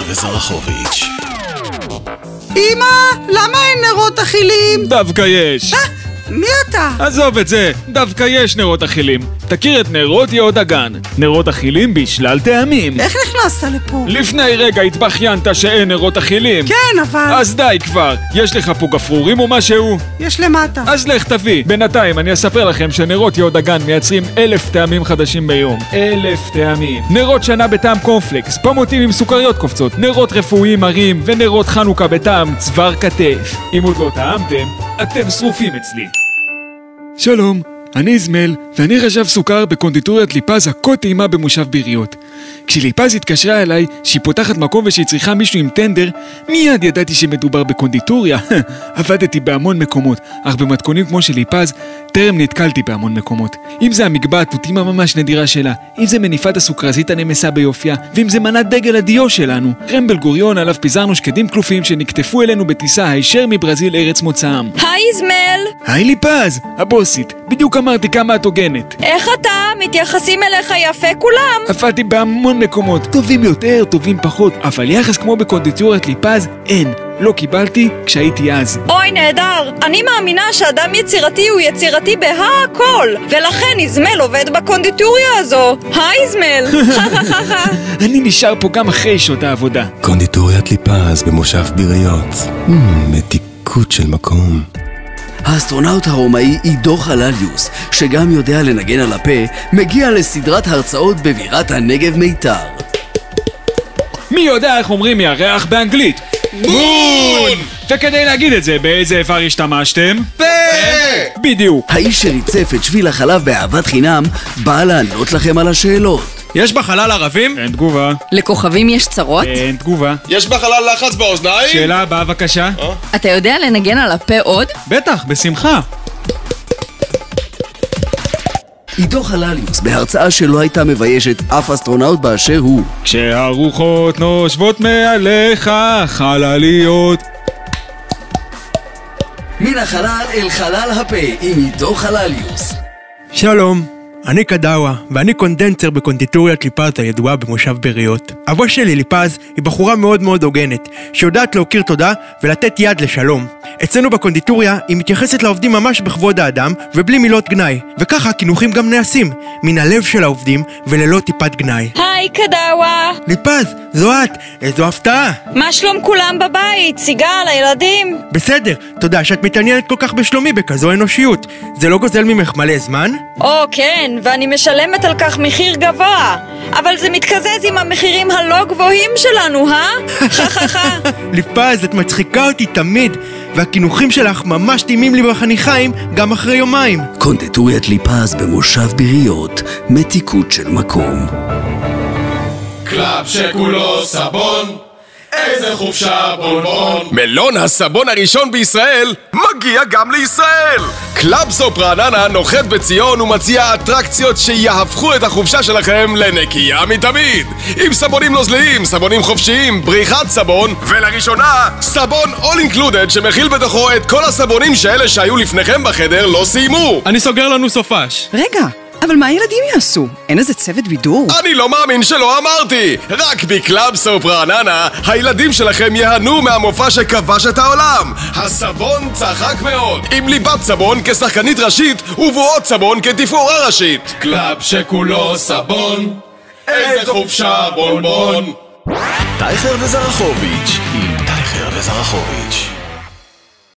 וזרחוביץ'. אמא, למה אין נרות אכילים? דווקא יש. מי אתה? עזוב את זה, דווקא יש נרות אכילים. תכיר את נרות יהוד הגן. נרות אכילים בשלל טעמים. איך נכנסת לפה? לפני רגע התבחיינת שאין נרות אכילים. כן, אבל... אז די כבר. יש לך פה גפרורים או משהו? יש למטה. אז לך תביא. בינתיים אני אספר לכם שנרות יהוד הגן מייצרים 1,000 טעמים חדשים ביום. 1,000 טעמים. נרות שנה בטעם קורנפלקס, פמוטים עם סוכריות קופצות, נרות רפואיים מרים ונרות חנוכה בטעם צוואר כתף. אם עוד לא טעמתם, אתם שרופים אצלי. שלום, אני איזמל, ואני רשב סוכר בקונדיטוריית ליפז הכה טעימה במושב ביריות. כשליפז התקשרה אליי שהיא פותחת מקום ושהיא צריכה מישהו עם טנדר, מיד ידעתי שמדובר בקונדיטוריה. עבדתי בהמון מקומות, אך במתכונים כמו של ליפז, טרם נתקלתי בהמון מקומות. אם זה המגבעת וטעימה ממש נדירה שלה, אם זה מניפת הסוכרזית הנמסה ביופיה, ואם זה מנת דגל הדיו שלנו, רמבל גוריון עליו פיזרנו שקדים כלופים שנקטפו אלינו בטיסה הישר מברזיל ארץ מוצאם. היי איזמל! היי ליפז, הבוסית, בדיוק אמרתי כמה את הוגנת. איך אתה? מתייחסים אליך יפה כולם? עבדתי בהמון מקומות, טובים יותר, טובים פחות, אבל יחס כמו בקונדיטוריית ליפז אין. לא קיבלתי כשהייתי אז. אוי נהדר, אני מאמינה שאדם יצירתי הוא יצירתי בהכל, ולכן איזמל עובד בקונדיטוריה הזו. היי איזמל! אני נשאר פה גם אחרי שעות העבודה. קונדיטוריית ליפז במושב ביריות. מתיקות של מקום. האסטרונאוט הרומאי עידו חלליוס, שגם יודע לנגן על הפה, מגיע לסדרת הרצאות בבירת הנגב מיתר. מי יודע איך אומרים ירח באנגלית? מון! וכדי להגיד את זה, באיזה איבר השתמשתם? פה! בדיוק. האיש שריצף את שביל החלב באהבת חינם, בא לענות לכם על השאלות. יש בחלל ערבים? אין תגובה. לכוכבים יש צרות? אין תגובה. יש בחלל לחץ באוזניים? שאלה הבאה בבקשה. אתה יודע לנגן על הפה עוד? בטח, בשמחה. עידו חלליוס בהרצאה שלא הייתה מביישת אף אסטרונאוט באשר הוא. כשהרוחות נושבות מעליך חלליות. מן החלל אל חלל הפה עם עידו חלליוס. שלום, אני קדאווה, ואני קונדנסר בקונדיטוריית ליפז הידועה במושב ביריות. אבו שלי ליפז היא בחורה מאוד מאוד הוגנת, שיודעת להוקיר תודה ולתת יד לשלום. אצלנו בקונדיטוריה היא מתייחסת לעובדים ממש בכבוד האדם ובלי מילות גנאי, וככה הכינוחים גם נעשים, מן הלב של העובדים וללא טיפת גנאי. היי קדאווה! ליפז, זו את, איזו הפתעה! מה שלום כולם בבית? סיגל, הילדים? בסדר, תודה שאת מתעניינת כל כך בשלומי בכזו אנושיות. זה לא גוזל ממך מלא זמן? כן, ואני משלמת על כך מחיר גבוה, אבל זה מתקזז עם המחירים הלא גבוהים שלנו, ליפז, את מצחיקה אותי תמיד, והכינוחים שלך ממש טעימים לי בחניכיים גם אחרי יומיים. קונדיטוריית ליפז במושב ביריות, מתיקות של מקום. קלאב שכולו סבון, איזה חופשה בונבון. מלון הסבון הראשון בישראל מגיע גם לישראל. קלאב סופ רעננה נוחת בציון ומציע אטרקציות שיהפכו את החופשה שלכם לנקייה מתמיד, עם סבונים נוזליים, סבונים חופשיים, בריחת סבון, ולראשונה סבון all included שמכיל בתוכו את כל הסבונים שאלה שהיו לפניכם בחדר לא סיימו. אני סוגר לנו סופש. רגע, אבל מה הילדים יעשו? אין איזה צוות בידור? אני לא מאמין שלא אמרתי! רק בקלאב סופ רעננה הילדים שלכם יהנו מהמופע שכבש את העולם. הסבון צחק מאוד, עם ליבת סבון כשחקנית ראשית ובועות סבון כתפאורה ראשית. קלאב שכולו סבון, איזה חופשה בונבון. טייכר וזרחוביץ' עם טייכר וזרחוביץ'.